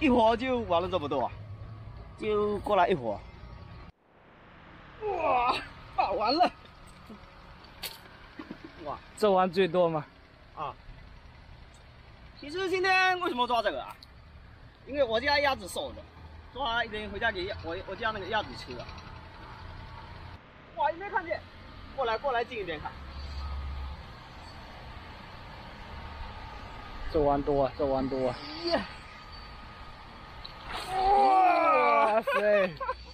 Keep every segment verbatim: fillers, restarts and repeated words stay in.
一会儿就完了这么多，就过来一会儿。哇，打完了！哇， 这碗最多吗？ 啊，其实今天为什么抓这个啊？因为我家鸭子瘦的，抓一点回家给我我家那个鸭子吃的。哇，你没看见？过来过来近一点看。 这碗多啊，这碗多啊！ 耶！ 哇塞！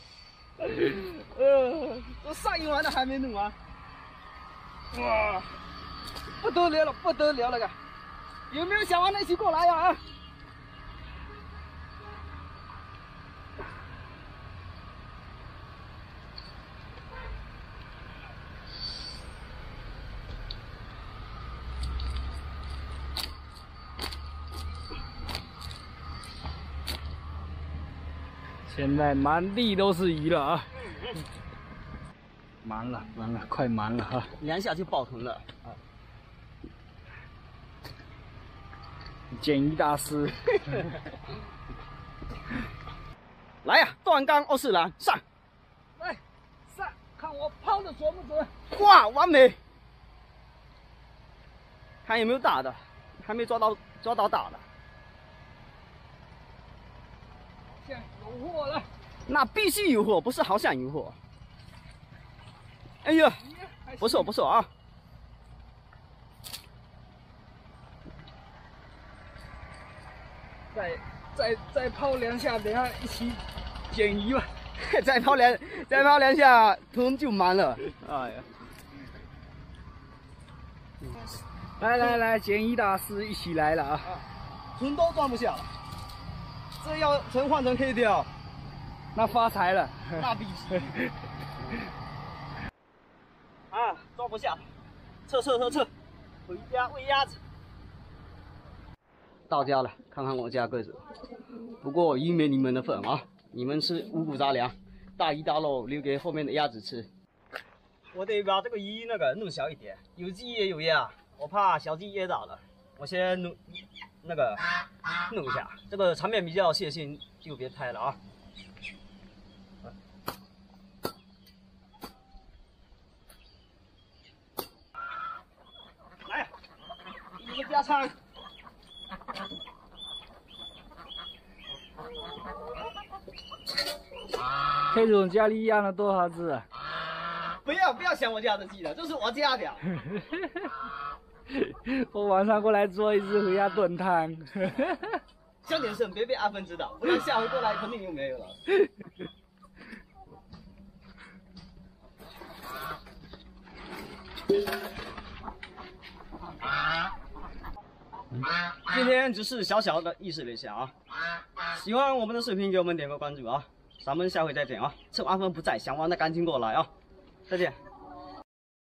呃，这上一碗的还没弄完。哇，不得了了，不得了了个！有没有想玩的一起过来呀？啊！ 现在满地都是鱼了啊！满了，满了，快满了哈！ 两下就爆棚了。啊！ 捡鱼大师， 来呀、啊，断竿二四郎上！ 来上，看我抛的准不准？ 哇，完美！看有没有大的，还没抓到，抓到大的。 好像有货了。 那必须有货，不是好像有货。哎呀，不错不错啊！ 再再再抛两下，等下一起捡鱼吧。 再抛两再抛两下，桶就满了。哎呀！ 来来来，捡鱼大师一起来了啊！ 船都装不下了，这要全换成黑雕， 那发财了。 那必须。啊，装不下，撤撤撤撤，回家喂鸭子。到家了，看看我家鸽子。不过鱼没你们的份啊，你们吃五谷杂粮，大鱼大肉留给后面的鸭子吃。我得把这个鱼那个弄小一点，有鸡也有鸭，我怕小鸡噎到了。我先弄那个弄一下，这个场面比较血腥，就别拍了啊。来，一个加餐。 黑总家里养了多少只啊？ 不要不要想我家的鸡了，这是我家的。 我晚上过来做一只回家炖汤。 小点声，别被阿芬知道，不然下回过来肯定就没有了。今天只是小小的意识了一下啊，喜欢我们的视频给我们点个关注啊，咱们下回再见啊！趁阿芬不在，想玩的赶紧过来啊！再见。